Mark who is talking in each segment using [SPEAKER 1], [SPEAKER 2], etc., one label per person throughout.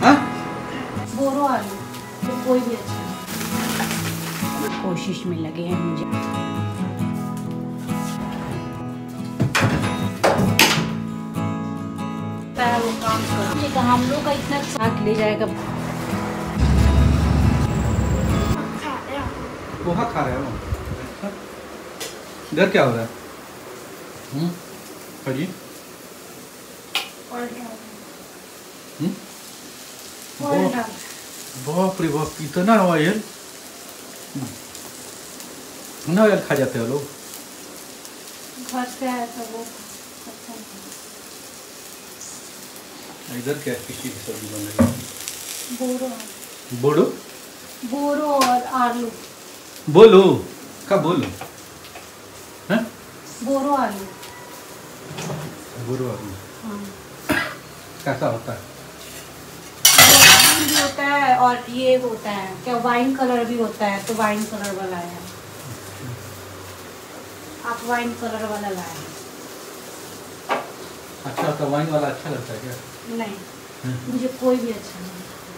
[SPEAKER 1] हाँ?
[SPEAKER 2] बोरो आलू तो कोई भी अच्छा नहीं। कोशिश में लगे हैं मुझे। वो काम करो, हम लोग का इतना साथ ले जाएगा।
[SPEAKER 1] पोहा खा रहे हो? इधर क्या हो रहा है? खड़ी बाप रे बाप, इतना ऑयल ना ऑयल खा जाते हो लोग।
[SPEAKER 2] घर से आया था वो अच्छा।
[SPEAKER 1] इधर क्या किसी की सब्जी बन रही है?
[SPEAKER 2] बोरो
[SPEAKER 1] बोलो
[SPEAKER 2] बोरो और आलू।
[SPEAKER 1] बोलो क्या बोलो? हैं?
[SPEAKER 2] बोरो आलू।
[SPEAKER 1] बोरो आलू
[SPEAKER 2] हाँ।
[SPEAKER 1] कैसा होता है?
[SPEAKER 2] भी होता है और ये होता है क्या, वाइन कलर भी होता है, तो वाइन कलर वाला है। आप वाइन कलर वाला लाए।
[SPEAKER 1] अच्छा तो वाइन वाला अच्छा लगता है क्या?
[SPEAKER 2] नहीं, मुझे कोई भी अच्छा नहीं।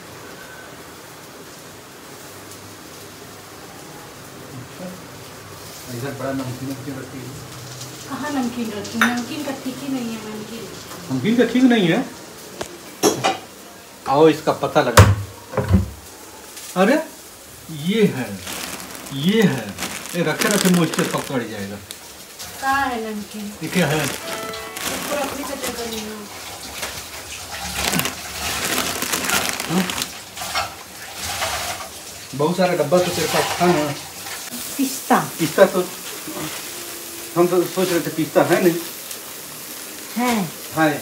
[SPEAKER 1] इधर बड़ा नमकीन रखी है।
[SPEAKER 2] कहाँ नमकीन रखी? नमकीन का ठीक ही नहीं है।
[SPEAKER 1] नमकीन का ठीक नहीं है। आओ इसका पता लगा। अरे ये है ये रखे रखे मॉइस्चर पकड़ जाएगा।
[SPEAKER 2] कहाँ है नमकीन?
[SPEAKER 1] ये क्या है?
[SPEAKER 2] इसको रखने का जगह नहीं है।
[SPEAKER 1] बहुत सारा डब्बा तो तेरे पास था ना। पिस्ता तो हम तो सोच रहे थे पिस्ता है नहीं। है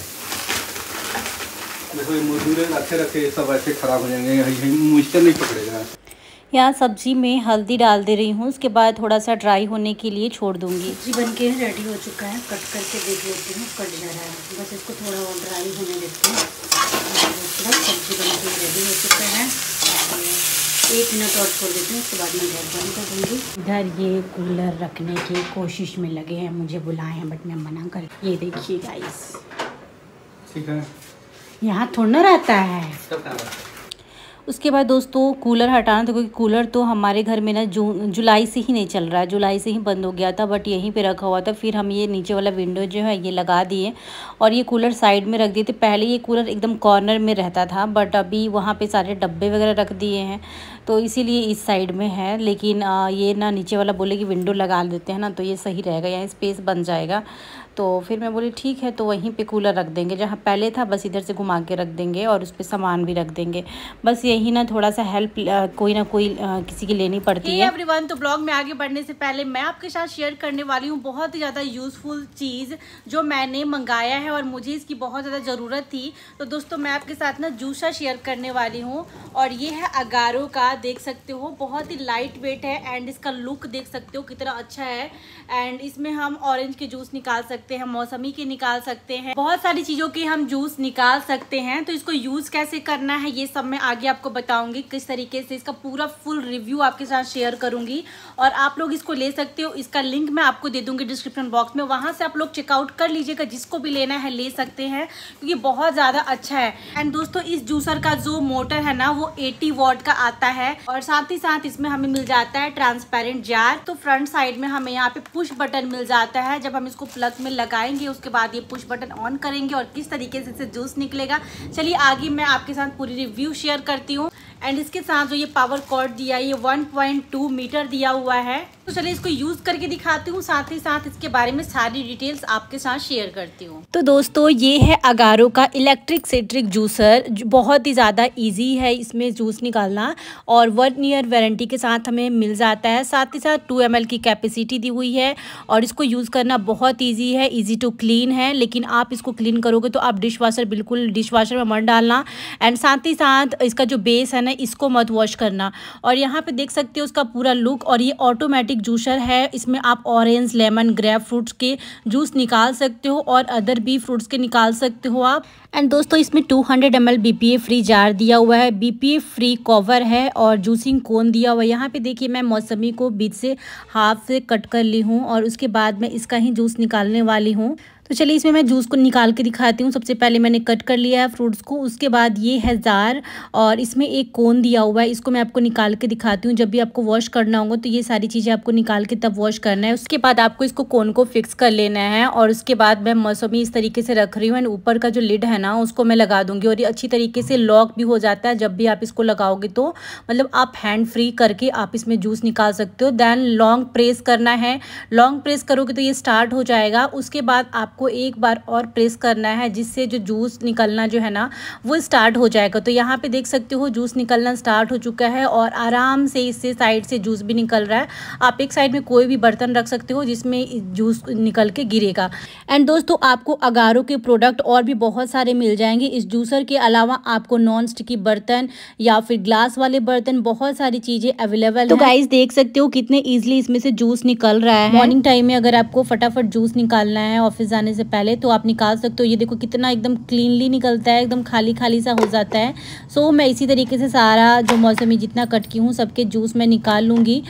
[SPEAKER 1] देखो ये मजदूर रखे रखे सब ऐसे खराब हो जाएंगे, मॉइस्चर नहीं पकड़ेगा।
[SPEAKER 3] यहाँ सब्जी में हल्दी डाल दे रही हूँ, उसके बाद थोड़ा सा ड्राई होने के लिए छोड़ दूँगी।
[SPEAKER 2] सब्जी बन के रेडी हो चुका है, कट करके देख लेती हूँ। कट जा रहा है, बस इसको थोड़ा और ड्राई होने देती हूँ। सब्जी बन के रेडी हो चुका है। 1 मिनट और छोड़ देती हूँ, उसके बाद मैं गैस बंद कर दूँगी। इधर ये कूलर रखने की कोशिश में लगे हैं, मुझे बुलाए हैं बट मैं मना कर। ये देखिए गाइस,
[SPEAKER 1] ठीक है,
[SPEAKER 2] यहाँ थोड़ा ना रहता है।
[SPEAKER 3] उसके बाद दोस्तों कूलर हटाना था, क्योंकि कूलर तो हमारे घर में ना जुलाई से ही नहीं चल रहा है, जुलाई से ही बंद हो गया था, बट यहीं पे रखा हुआ था। फिर हम ये नीचे वाला विंडो जो है ये लगा दिए और ये कूलर साइड में रख दिए थे। पहले ये कूलर एकदम कॉर्नर में रहता था, बट अभी वहाँ पे सारे डब्बे वगैरह रख दिए हैं, तो इसीलिए इस साइड में है। लेकिन ये ना नीचे वाला बोले कि विंडो लगा देते हैं ना, तो ये सही रहेगा, यहाँ स्पेस बन जाएगा। तो फिर मैं बोली ठीक है, तो वहीं पे कूलर रख देंगे जहाँ पहले था, बस इधर से घुमा के रख देंगे और उस पर सामान भी रख देंगे। बस यही ना थोड़ा सा हेल्प कोई ना कोई किसी की लेनी पड़ती है।
[SPEAKER 2] एवरीवन, तो ब्लॉग में आगे बढ़ने से पहले मैं आपके साथ शेयर करने वाली हूँ बहुत ही ज़्यादा यूज़फुल चीज़ जो मैंने मंगाया है और मुझे इसकी बहुत ज़्यादा ज़रूरत थी। तो दोस्तों मैं आपके साथ ना जूसा शेयर करने वाली हूँ और ये है अगारो का, देख सकते हो बहुत ही लाइट वेट है एंड इसका लुक देख सकते हो कितना अच्छा है। एंड इसमें हम ऑरेंज के जूस निकाल सकते हैं, मौसमी के निकाल सकते हैं, बहुत सारी चीज़ों के हम जूस निकाल सकते हैं। तो इसको यूज़ कैसे करना है ये सब मैं आगे आपको बताऊंगी, किस तरीके से इसका पूरा फुल रिव्यू आपके साथ शेयर करूंगी और आप लोग इसको ले सकते हो। इसका लिंक मैं आपको दे दूंगी डिस्क्रिप्शन बॉक्स में, वहां से आप लोग चेकआउट कर लीजिएगा, जिसको भी लेना है ले सकते हैं क्योंकि बहुत ज़्यादा अच्छा है। एंड दोस्तों इस जूसर का जो मोटर है ना वो 80 वॉट का आता है और साथ ही साथ इसमें हमें मिल जाता है ट्रांसपेरेंट जार। तो फ्रंट साइड में हमें यहाँ पे पुश बटन मिल जाता है, जब हम इसको प्लग में लगाएंगे उसके बाद ये पुश बटन ऑन करेंगे और किस तरीके से इससे जूस निकलेगा। चलिए आगे मैं आपके साथ पूरी रिव्यू शेयर करती हूँ। एंड इसके साथ जो ये पावर कॉर्ड दिया है ये 1.2 मीटर दिया हुआ है। तो चलिए इसको यूज करके दिखाती हूँ, साथ ही साथ इसके बारे में सारी डिटेल्स आपके साथ शेयर करती हूँ।
[SPEAKER 3] तो दोस्तों ये है अगारो का इलेक्ट्रिक सेट्रिक जूसर, जो बहुत ही ज़्यादा इजी है इसमें जूस निकालना और 1 ईयर वारंटी के साथ हमें मिल जाता है। साथ ही साथ 2 ml की कैपेसिटी दी हुई है और इसको यूज़ करना बहुत ईजी है, ईजी टू क्लीन है। लेकिन आप इसको क्लीन करोगे तो आप बिल्कुल डिश वाशर में मत डालना। एंड साथ ही साथ इसका जो बेस है ना इसको मत वॉश करना। और यहाँ पे देख सकते हो उसका पूरा लुक, और ये ऑटोमेटिक जूसर है। इसमें आप ऑरेंज, लेमन, ग्रेप फ्रूट्स के जूस निकाल सकते हो और अदर भी फ्रूट्स के निकाल सकते हो आप। एंड दोस्तों इसमें 200 ml BPA फ्री जार दिया हुआ है, BPA फ्री कवर है और जूसिंग कोन दिया हुआ है। यहाँ पे देखिए मैं मौसमी को बीच से हाफ से कट कर ली हूँ और उसके बाद मैं इसका ही जूस निकालने वाली हूँ। तो तो चलिए इसमें मैं जूस को निकाल के दिखाती हूँ। सबसे पहले मैंने कट कर लिया है फ्रूट्स को, उसके बाद ये है जार और इसमें एक कोन दिया हुआ है, इसको मैं आपको निकाल के दिखाती हूँ। जब भी आपको वॉश करना होगा तो ये सारी चीज़ें आपको निकाल के तब वॉश करना है। उसके बाद आपको इसको कोन को फिक्स कर लेना है और उसके बाद मैं मौसमी इस तरीके से रख रही हूँ एंड ऊपर का जो लिड है ना उसको मैं लगा दूंगी और ये अच्छी तरीके से लॉक भी हो जाता है। जब भी आप इसको लगाओगे तो मतलब आप हैंड फ्री करके आप इसमें जूस निकाल सकते हो। देन लॉन्ग प्रेस करना है, लॉन्ग प्रेस करोगे तो ये स्टार्ट हो जाएगा। उसके बाद आपको एक बार और प्रेस करना है जिससे जो जूस निकलना जो है ना वो स्टार्ट हो जाएगा। तो यहाँ पे देख सकते हो जूस निकलना स्टार्ट हो चुका है और आराम से इससे साइड से जूस भी निकल रहा है। आप एक साइड में कोई भी बर्तन रख सकते हो जिसमें जूस निकल के गिरेगा। एंड दोस्तों आपको अगारो के प्रोडक्ट और भी बहुत सारे मिल जाएंगे इस जूसर के अलावा। आपको नॉन स्टिकी बर्तन या फिर ग्लास वाले बर्तन, बहुत सारी चीजें अवेलेबल तो गाइस देख सकते हो कितने इजीली इसमें से जूस निकल रहा है। मॉर्निंग टाइम में अगर आपको फटाफट जूस निकालना है ऑफिस जाने से पहले तो आप निकाल सकते हो। ये देखो कितना एकदम क्लीनली निकलता है, एकदम खाली खाली सा हो जाता है। सो मैं इसी तरीके से सारा जो मौसमी जितना कट की हूँ सबके जूस मैं निकाल लूंगी।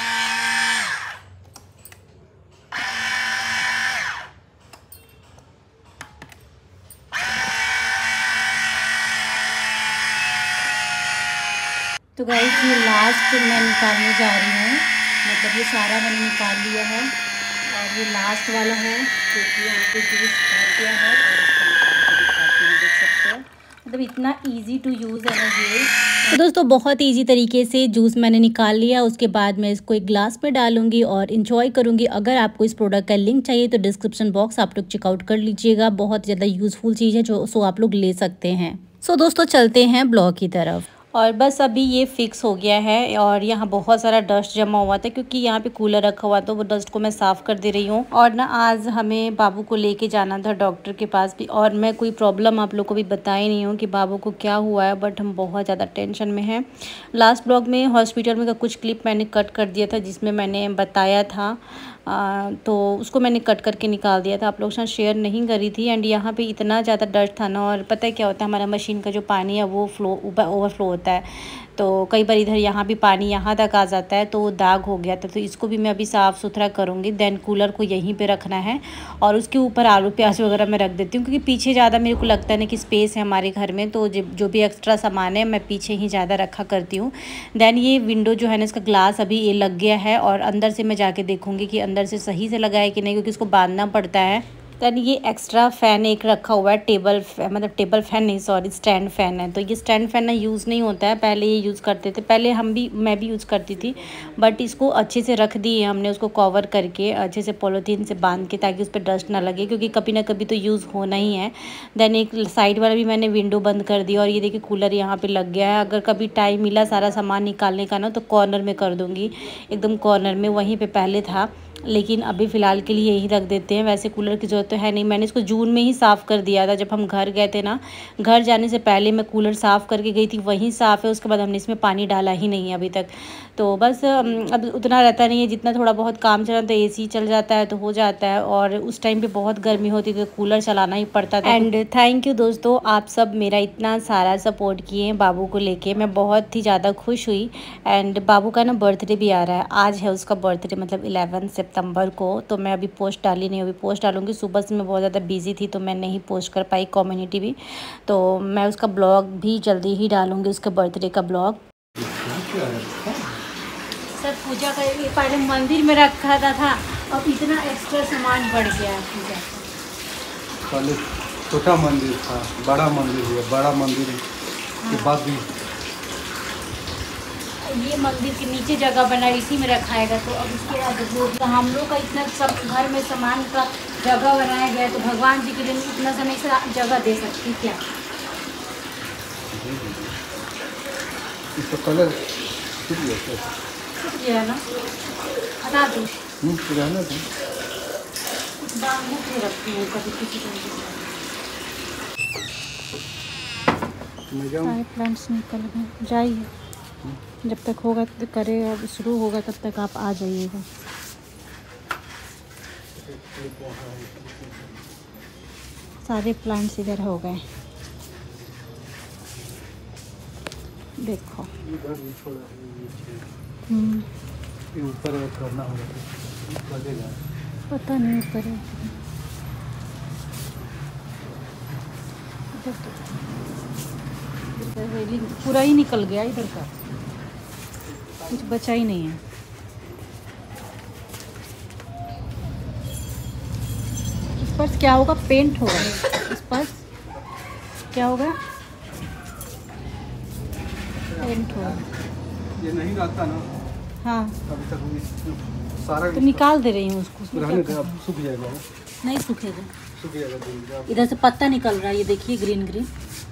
[SPEAKER 3] तो गाइस ये लास्ट मैं निकालने जा रही हूँ, मतलब ये सारा मैंने निकाल लिया है और ये लास्ट वाला है क्योंकि यहाँ पे जूस भर गया है और इसको निकाल के दिखाती हूँ, देख सकते हो मतलब इतना इजी टू यूज़ है ना ये। तो दोस्तों बहुत इजी तरीके से जूस मैंने निकाल लिया। उसके बाद मैं इसको एक ग्लास में डालूंगी और इंजॉय करूंगी। अगर आपको इस प्रोडक्ट का लिंक चाहिए तो डिस्क्रिप्शन बॉक्स आप लोग चेकआउट कर लीजिएगा, बहुत ज़्यादा यूज़फुल चीज़ है जो आप लोग ले सकते हैं। सो दोस्तों चलते हैं ब्लॉग की तरफ। और बस अभी ये फिक्स हो गया है और यहाँ बहुत सारा डस्ट जमा हुआ था क्योंकि यहाँ पे कूलर रखा हुआ था, वो डस्ट को मैं साफ़ कर दे रही हूँ। और ना आज हमें बाबू को लेके जाना था डॉक्टर के पास भी और मैं कोई प्रॉब्लम आप लोग को भी बताई नहीं हूँ कि बाबू को क्या हुआ है, बट हम बहुत ज़्यादा टेंशन में हैं। लास्ट ब्लॉग में हॉस्पिटल में का कुछ क्लिप मैंने कट कर दिया था जिसमें मैंने बताया था, तो उसको मैंने कट करके निकाल दिया था, आप लोग के साथ शेयर नहीं करी थी। एंड यहाँ पे इतना ज़्यादा डस्ट था ना, और पता है क्या होता है हमारा मशीन का जो पानी है वो ओवरफ्लो होता है, तो कई बार इधर यहाँ भी पानी यहाँ तक आ जाता है तो दाग हो गया था। तो इसको भी मैं अभी साफ़ सुथरा करूँगी। देन कूलर को यहीं पे रखना है और उसके ऊपर आलू प्याज वगैरह मैं रख देती हूँ क्योंकि पीछे ज़्यादा मेरे को लगता है ना कि स्पेस है हमारे घर में, तो जो भी एक्स्ट्रा सामान है मैं पीछे ही ज़्यादा रखा करती हूँ। देन ये विंडो जो है ना इसका ग्लास अभी ये लग गया है और अंदर से मैं जाके देखूँगी कि अंदर से सही से लगा है कि नहीं, क्योंकि इसको बांधना पड़ता है। देन ये एक्स्ट्रा फ़ैन एक रखा हुआ है, टेबल फ़ैन नहीं सॉरी स्टैंड फ़ैन है। तो ये स्टैंड फ़ैन ना यूज़ नहीं होता है, पहले ये यूज़ करते थे, पहले मैं भी यूज़ करती थी, बट इसको अच्छे से रख दिए हमने, उसको कवर करके अच्छे से पॉलीथीन से बांध के ताकि उस पर डस्ट ना लगे क्योंकि कभी ना कभी तो यूज़ होना ही है। देन एक साइड वाला भी मैंने विंडो बंद कर दिया और ये देखिए कूलर यहाँ पर लग गया है। अगर कभी टाइम मिला सारा सामान निकालने का ना तो कॉर्नर में कर दूँगी, एकदम कॉर्नर में, वहीं पर पहले था, लेकिन अभी फ़िलहाल के लिए यही रख देते हैं। वैसे कूलर की ज़रूरत तो है नहीं, मैंने इसको जून में ही साफ़ कर दिया था जब हम घर गए थे ना। घर जाने से पहले मैं कूलर साफ़ करके गई थी, वहीं साफ़ है, उसके बाद हमने इसमें पानी डाला ही नहीं है अभी तक। तो बस अब उतना रहता नहीं है, जितना थोड़ा बहुत काम चला तो एसी चल जाता है तो हो जाता है, और उस टाइम पे बहुत गर्मी होती थी तो कूलर चलाना ही पड़ता था। एंड थैंक यू दोस्तों, आप सब मेरा इतना सारा सपोर्ट किए हैं बाबू को लेके, मैं बहुत ही ज़्यादा खुश हुई। एंड बाबू का ना बर्थडे भी आ रहा है, आज है उसका बर्थडे, मतलब 11 सितंबर को। तो मैं अभी पोस्ट डाली नहीं, अभी पोस्ट डालूंगी। सुबह से मैं बहुत ज़्यादा बिजी थी तो मैं नहीं पोस्ट कर पाई कम्युनिटी भी, तो मैं उसका ब्लॉग भी जल्दी ही डालूंगी, उसके बर्थडे का ब्लॉग। सब पूजा का पहले मंदिर में रखा था अब इतना एक्स्ट्रा सामान बढ़ गया है पूजा।
[SPEAKER 1] पहले छोटा मंदिर था, बड़ा मंदिर हुआ, बड़ा मंदिर के बाद भी
[SPEAKER 3] ये मंदिर के नीचे जगह बना इसी में रखाएगा। तो अब इसके बाद तो हम लोग का इतना सब घर में सामान का जगह बनाया गया, तो भगवान जी के लिए इतना समय से जगह दे सकती क्या?
[SPEAKER 1] इसका कलर छूट
[SPEAKER 3] गया ना, हटा दो,
[SPEAKER 1] रहना था।
[SPEAKER 3] बांध के रखती हूँ कभी किसी सारे प्लांट्स निकल गए। जाइए, जब तक होगा तो करे, अब शुरू होगा तब तक आप आ जाइएगा। सारे प्लांट्स इधर हो गए, देखो।
[SPEAKER 1] ऊपर करना होगा,
[SPEAKER 3] पता नहीं ऊपर
[SPEAKER 2] रेलिंग पूरा ही निकल गया इधर का, कुछ बचा ही नहीं है। इस पर क्या होगा, पेंट होगा इस पर, क्या होगा, पेंट होगा।
[SPEAKER 1] ये नहीं रहता ना,
[SPEAKER 2] हाँ
[SPEAKER 1] अभी तक सारा
[SPEAKER 2] तो निकाल दे रही हूँ उसको,
[SPEAKER 1] रहने दे, अब सूख जाएगा,
[SPEAKER 2] नहीं सूखेगा,
[SPEAKER 1] सूख जाएगा।
[SPEAKER 2] इधर से पत्ता निकल रहा है, ये देखिए ग्रीन ग्रीन।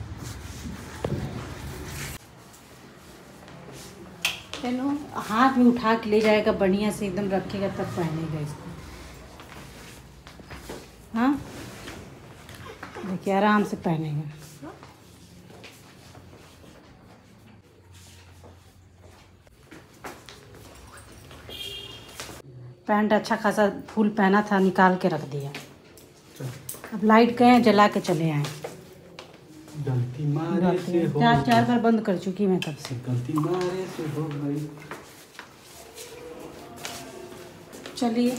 [SPEAKER 2] चलो हाथ में उठा के ले जाएगा, बढ़िया से एकदम रखेगा तब पहनेगा इसको। हाँ देखिए आराम से पहनेगा। पैंट अच्छा खासा फुल पहना था, निकाल के रख दिया। अब लाइट गए जला के चले आए।
[SPEAKER 1] गलती मारे से हो,
[SPEAKER 2] 4 बार बंद कर चुकी मैं तब से।
[SPEAKER 1] गलती मारे से हो गई।
[SPEAKER 2] चलिए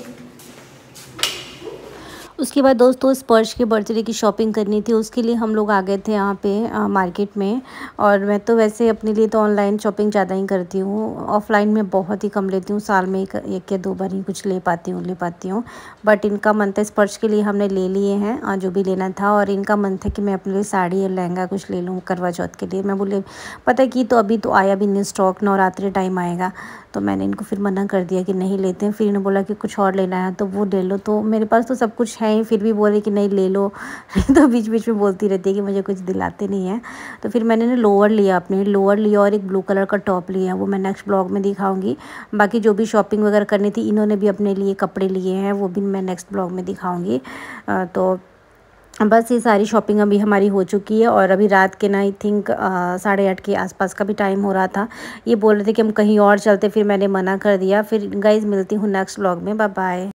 [SPEAKER 3] उसके बाद दोस्तों स्पर्श के बर्थडे की शॉपिंग करनी थी, उसके लिए हम लोग आ गए थे यहाँ पे मार्केट में। और मैं तो वैसे अपने लिए तो ऑनलाइन शॉपिंग ज़्यादा ही करती हूँ, ऑफलाइन में बहुत ही कम लेती हूँ, साल में एक या 2 बार ही कुछ ले पाती हूँ। बट इनका मन था, स्पर्श के लिए हमने ले लिए हैं जो भी लेना था। और इनका मन था कि मैं अपने लिए साड़ी या लहंगा कुछ ले लूँ करवा चौथ के लिए। मैं बोले पता कि तो अभी तो आया भी नहीं स्टॉक, नवरात्रि टाइम आएगा, तो मैंने इनको फिर मना कर दिया कि नहीं लेते हैं। फिर इन्होंने बोला कि कुछ और लेना है तो वो ले लो, तो मेरे पास तो सब कुछ है ही, फिर भी बोले कि नहीं ले लो। तो बीच बीच में बोलती रहती है कि मुझे कुछ दिलाते नहीं है। तो फिर मैंने ना लोअर लिया, अपने लोअर लिया और एक ब्लू कलर का टॉप लिया, वो मैं नेक्स्ट ब्लॉग में दिखाऊंगी। बाकी जो भी शॉपिंग वगैरह करनी थी, इन्होंने भी अपने लिए कपड़े लिए हैं, वो भी मैं नेक्स्ट ब्लॉग में दिखाऊंगी। तो बस ये सारी शॉपिंग अभी हमारी हो चुकी है। और अभी रात के ना आई थिंक 8:30 के आसपास का भी टाइम हो रहा था। ये बोल रहे थे कि हम कहीं और चलते, फिर मैंने मना कर दिया। फिर गाइस मिलती हूँ नेक्स्ट व्लॉग में, बाय बाय।